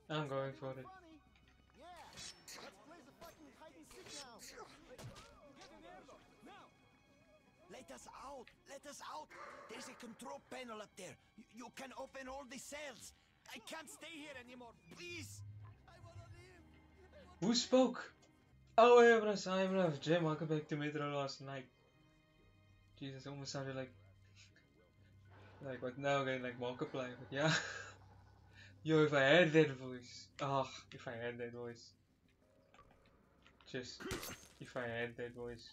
I'm going for it. Yeah, let's play the fucking hide and seek now. Get an airlock now. Let us out! Let us out! There's a control panel up there. You can open all the cells. I can't stay here anymore. Please. I wanna leave. Who spoke? Oh, hey, I'm Jim. Welcome back to Metro last night. Jesus, almost sounded like what now again, like Markiplier, but yeah. Yo, if I had that voice. Oh, if I had that voice. Just, if I had that voice.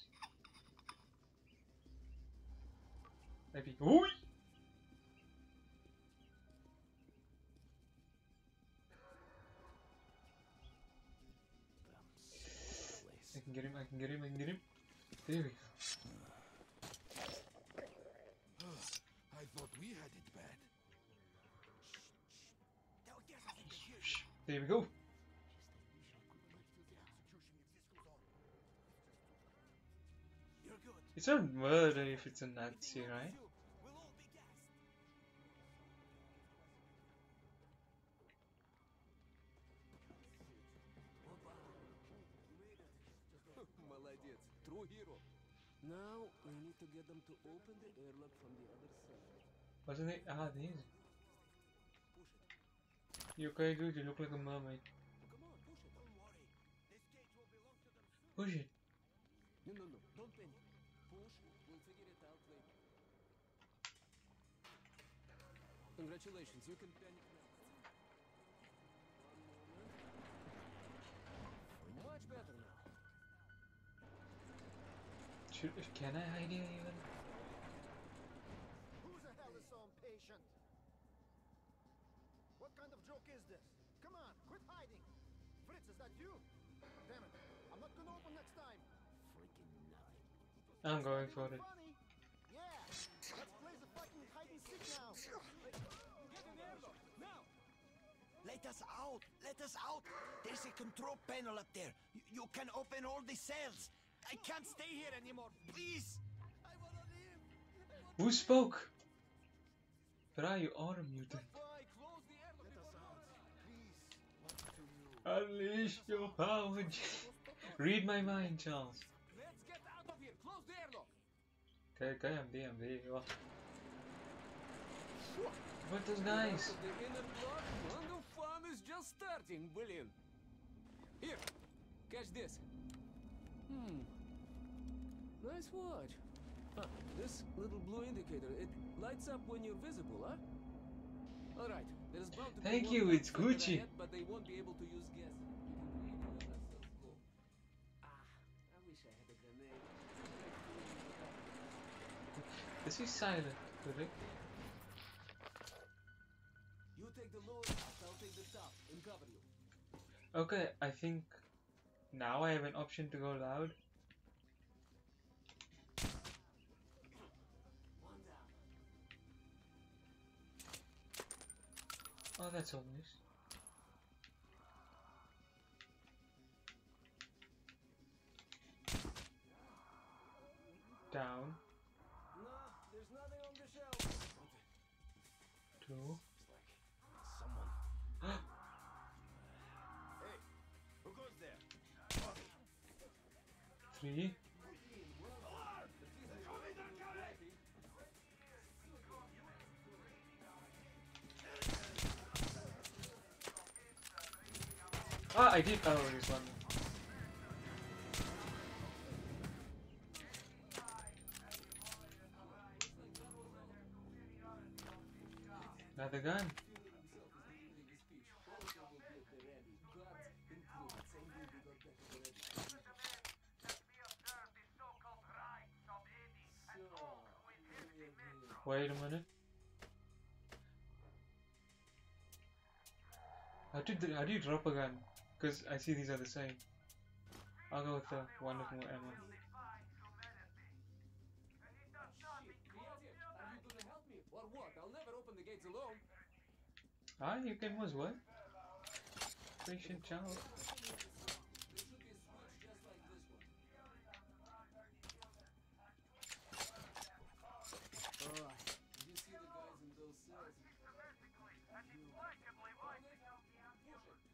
Maybe. Oi! I can get him, I can get him, I can get him. There we go. I thought we had it bad. There we go. You're good. It's not murder if it's a Nazi, right? We'll all be gassed. Молодец, true hero. Now we need to get them to open the airlock from the other side. Wasn't it? Ah, these. You okay, dude? You look like a mermaid. Come on, push it. Don't worry. This cage will belong to them soon. Push it. No, don't panic. Push, we'll figure it out later. Congratulations, you can panic now. One moment. Much better now. Can I hide here even? Who the hell is so impatient? What kind of joke is this? Come on, quit hiding. Fritz, is that you? Damn it, I'm not gonna open next time. Freaking nothing. I'm going for it. Funny. Yeah, let's play the fucking hide and seek now. Get an airlock now. Let us out! Let us out! There's a control panel up there. You can open all the cells. I can't stay here anymore. Please. I wanna leave. Who spoke? Bra, you are muted. Bye, close the airlock. Let us out, please. What to do? Unleash your power. Read my mind, Charles. Let's get out of here. Close the airlock. Okay, I'm there. What? What those guys? Out of the inner block, and the fun is just starting, блин. Here, catch this. Nice watch. Ah, this little blue indicator, it lights up when you're visible, huh? Alright, there's bound to be Thank more you, guns it's further Gucci. ahead, but they won't be able to use gas. We can really let ourselves go. Ah, I wish I had a grenade. This is silent, correct? You take the lower house, I'll take the top and cover you. Okay, I think now I have an option to go loud. One down. Oh, that's obvious. Down. No, there's nothing on the shelf. 2. Someone. Hey, who goes there? 3. Ah, I did. Oh, there's one. Another gun. Wait a minute. How do you drop a gun? Because I see these are the same. I'll go with the one with more ammo. Are you gonna help me or what? I'll never open the gates alone. Ah, you can was what? Patient child. There should be a switch just like this one. Alright, did you see the guys in those cells? Push it.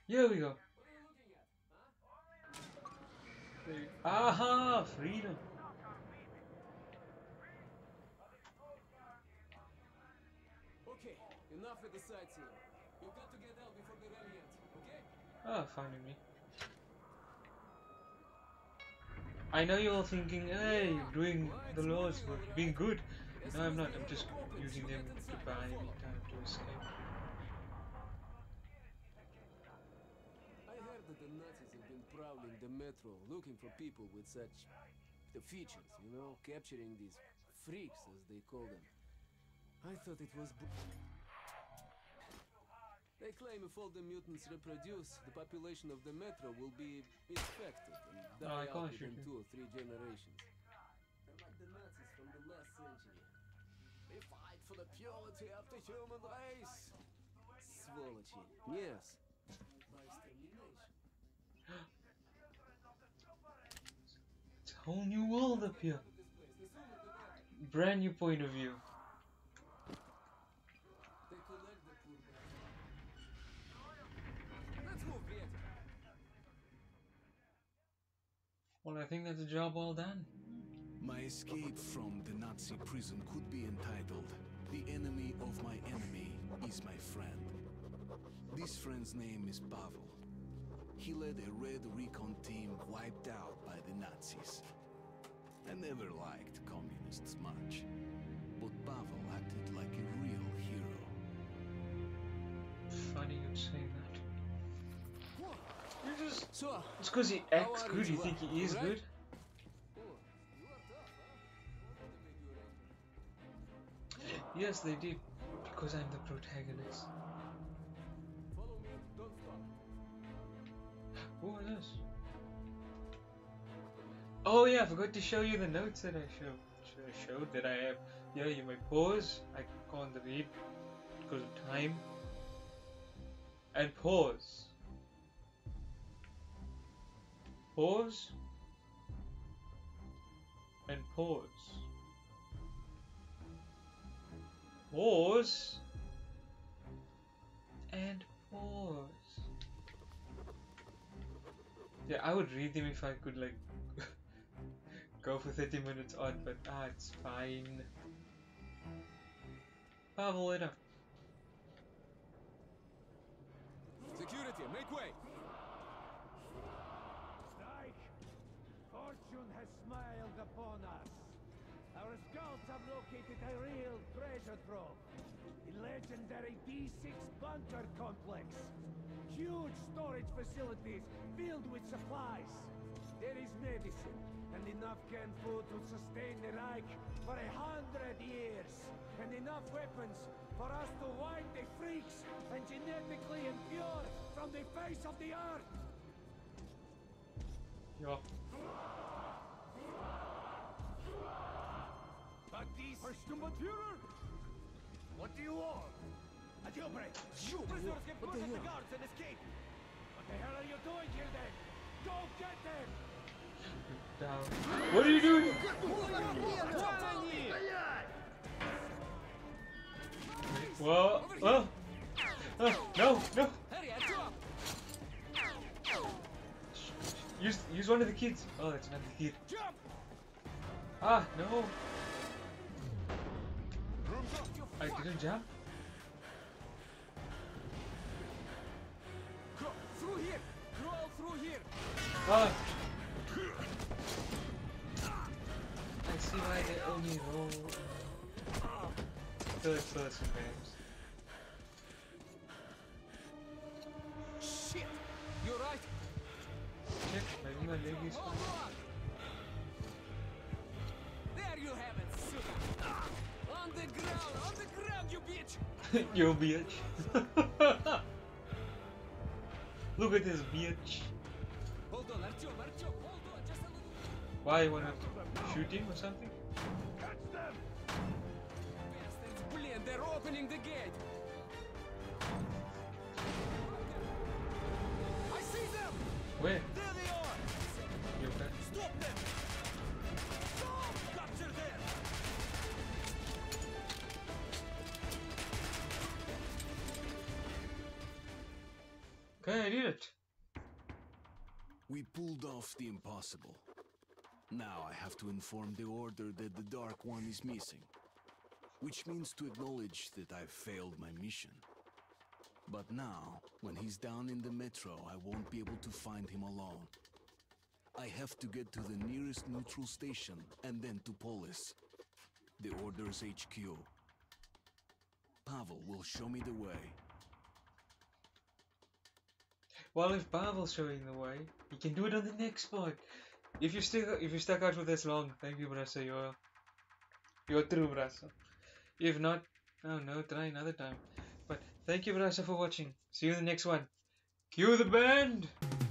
Here we go. There. Aha! Freedom. Okay, enough with the sightseeing. You've got to get out before the rally ends, okay? Ah, fine with me. I know you're all thinking, hey, doing the laws, but being good. No, I'm not. I'm just using them to buy me time to escape. I heard that the Nazis have been prowling the metro, looking for people with such the features, you know, capturing these freaks, as they call them. I thought it was. They claim if all the mutants reproduce, the population of the metro will be infected and I die can't out shoot within you. 2 or 3 generations. They're like the Nazis from the last century. They fight for the purity of the human race. Сволочи. Yes. By extermination. It's a whole new world up here. Brand new point of view. They collect the poor bastards. Let's move, приятель. Well, I think that's a job well done. My escape from the Nazi prison could be entitled "The Enemy of My Enemy is My Friend." This friend's name is Pavel. He led a Red Recon team wiped out by the Nazis. I never liked communists much, but Pavel acted like a real hero. Funny you say that. You just... So, It's because he How acts are good, you you, think he is right? good? oh, you are tough, huh? What did they do, right? Yes, they did. Because I'm the protagonist. Follow me, don't stop. What was this? Oh yeah, I forgot to show you the notes that I showed that I have. Yeah, you may pause. I can't read because of time. And pause. Pause. And pause. Pause. And pause. Yeah, I would read them if I could like go for 30 minutes on, but it's fine. Pavel, later. Security, make way! Strike! Fortune has smiled upon us. Our scouts have located a real treasure trove. The legendary D6 bunker complex. Huge storage facilities filled with supplies. There is medicine and enough canned food to sustain the Reich for 100 years. And enough weapons for us to wipe the freaks and genetically impure from the face of the earth. Ja. But these... Führer! What do you want? A jailbreak! You prisoners get What put the at the hell? guards and escape! What the hell are you doing here then? Go get them! Down. What are you doing? Whoa. Oh. Oh. No. No. Hurry, Артём! Use one of the kids. Oh, that's not the kid. Jump! Ah, no. I didn't jump. Through here! Crawl through here! Ah. I see why they only roll third person games. Shit! You're right! Shit, maybe my leg is Hold on! There you have it, sugar! On the ground, you bitch! You bitch. Look at this bitch. Hold on, Артём, hold on, just a little... Why you wanna shoot him or something? Catch them! Bastards, блин, they're opening the gate! I see them! Where? There they are! You okay? Stop them! Stop! Capture them! Okay, I did it. We pulled off the impossible. Now I have to inform the Order that the Dark One is missing. Which means to acknowledge that I've failed my mission. But now, when he's down in the metro, I won't be able to find him alone. I have to get to the nearest neutral station and then to Polis, the Order's HQ. Pavel will show me the way. Well, if Pavel's showing the way, he can do it on the next part. If you stuck out for this long, thank you, Brasa. You're true, Brasa. If not, oh no, try another time. But thank you, Brasa, for watching. See you in the next one. Cue the band!